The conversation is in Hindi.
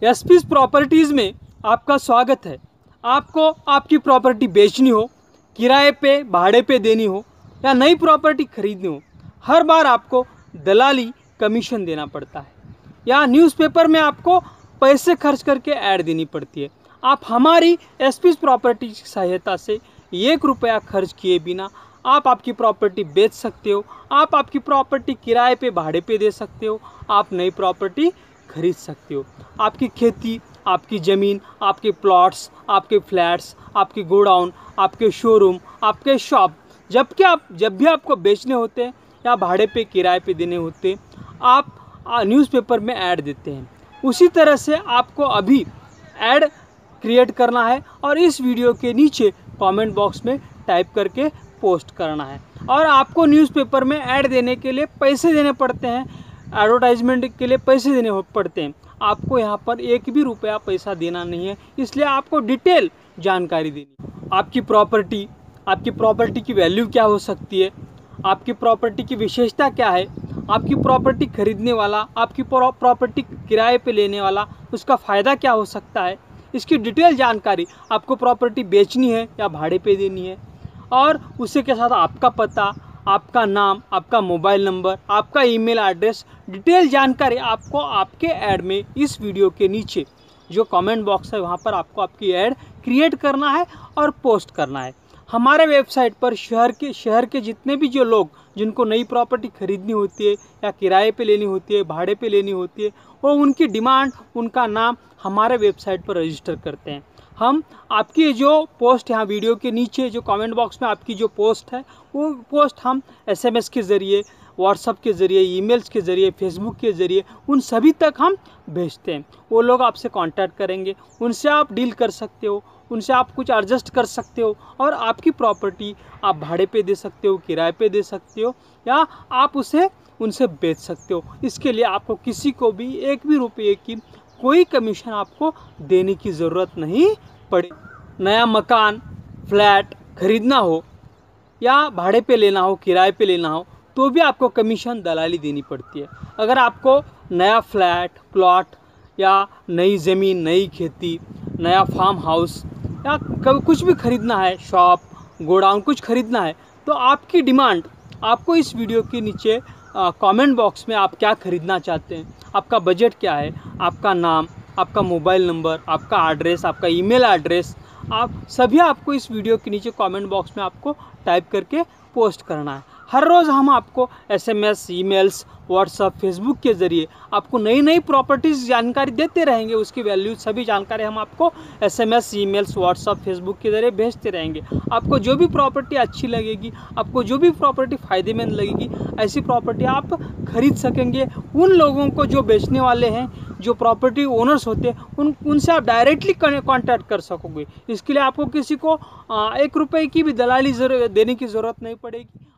एसपीज प्रॉपर्टीज़ में आपका स्वागत है। आपको आपकी प्रॉपर्टी बेचनी हो, किराए पे भाड़े पे देनी हो या नई प्रॉपर्टी खरीदनी हो, हर बार आपको दलाली कमीशन देना पड़ता है या न्यूज़पेपर में आपको पैसे खर्च करके ऐड देनी पड़ती है। आप हमारी एसपीज प्रॉपर्टी की सहायता से 1 रुपया खर्च किए बिना आप आपकी प्रॉपर्टी बेच सकते हो। आप आपकी प्रॉपर्टी किराए पे भाड़े पे दे सकते हो। आप नई प्रॉपर्टी खरीद सकते हो। आपकी खेती, आपकी ज़मीन, आपके प्लॉट्स, आपके फ्लैट्स, आपके गोडाउन, आपके शोरूम, आपके शॉप, जब भी आपको बेचने होते हैं या भाड़े पे किराए पे देने होते हैं, आप न्यूज़पेपर में ऐड देते हैं। उसी तरह से आपको अभी ऐड क्रिएट करना है और इस वीडियो के नीचे कमेंट बॉक्स में टाइप करके पोस्ट करना है। और आपको न्यूज़पेपर में ऐड देने के लिए पैसे देने पड़ते हैं, एडवर्टाइजमेंट के लिए पैसे देने पड़ते हैं। आपको यहाँ पर 1 भी रुपया पैसा देना नहीं है, इसलिए आपको डिटेल जानकारी देनी है। आपकी प्रॉपर्टी की वैल्यू क्या हो सकती है, आपकी प्रॉपर्टी की विशेषता क्या है, आपकी प्रॉपर्टी खरीदने वाला, आपकी प्रॉपर्टी किराए पे लेने वाला, उसका फ़ायदा क्या हो सकता है, इसकी डिटेल जानकारी। आपको प्रॉपर्टी बेचनी है या भाड़े पे देनी है, और उसी के साथ आपका पता, आपका नाम, आपका मोबाइल नंबर, आपका ईमेल एड्रेस, डिटेल जानकारी आपको आपके ऐड में इस वीडियो के नीचे जो कमेंट बॉक्स है वहाँ पर आपको आपकी ऐड क्रिएट करना है और पोस्ट करना है। हमारे वेबसाइट पर शहर के जितने भी जो लोग जिनको नई प्रॉपर्टी खरीदनी होती है या किराए पे लेनी होती है, भाड़े पे लेनी होती है, वो उनकी डिमांड, उनका नाम हमारे वेबसाइट पर रजिस्टर करते हैं। हम आपकी जो पोस्ट यहाँ वीडियो के नीचे जो कमेंट बॉक्स में आपकी जो पोस्ट है, वो पोस्ट हम SMS के ज़रिए, व्हाट्सएप के ज़रिए, ईमेल्स के ज़रिए, फेसबुक के ज़रिए उन सभी तक हम भेजते हैं। वो लोग आपसे कांटेक्ट करेंगे, उनसे आप डील कर सकते हो, उनसे आप कुछ एडजस्ट कर सकते हो और आपकी प्रॉपर्टी आप भाड़े पे दे सकते हो, किराए पे दे सकते हो या आप उनसे बेच सकते हो। इसके लिए आपको किसी को भी 1 भी रुपये की कोई कमीशन आपको देने की ज़रूरत नहीं पड़े। नया मकान, फ्लैट खरीदना हो या भाड़े पे लेना हो, किराए पे लेना हो, तो भी आपको कमीशन दलाली देनी पड़ती है। अगर आपको नया फ्लैट, प्लॉट या नई ज़मीन, नई खेती, नया फार्म हाउस या कुछ भी खरीदना है, शॉप, गोडाउन कुछ खरीदना है, तो आपकी डिमांड आपको इस वीडियो के नीचे कमेंट बॉक्स में आप क्या खरीदना चाहते हैं, आपका बजट क्या है, आपका नाम, आपका मोबाइल नंबर, आपका एड्रेस, आपका ईमेल एड्रेस, आप सभी आपको इस वीडियो के नीचे कमेंट बॉक्स में आपको टाइप करके पोस्ट करना है। हर रोज़ हम आपको SMS, ईमेल्स, व्हाट्सएप, फेसबुक के ज़रिए आपको नई प्रॉपर्टीज़ जानकारी देते रहेंगे। उसकी वैल्यू सभी जानकारी हम आपको SMS, ईमेल्स, व्हाट्सएप, फेसबुक के ज़रिए भेजते रहेंगे। आपको जो भी प्रॉपर्टी अच्छी लगेगी, आपको जो भी प्रॉपर्टी फ़ायदेमंद लगेगी, ऐसी प्रॉपर्टी आप खरीद सकेंगे। उन लोगों को जो बेचने वाले हैं, जो प्रॉपर्टी ओनर्स होते हैं, उनसे आप डायरेक्टली कांटेक्ट कर सकोगे। इसके लिए आपको किसी को 1 रुपये की भी दलाली देने की ज़रूरत नहीं पड़ेगी।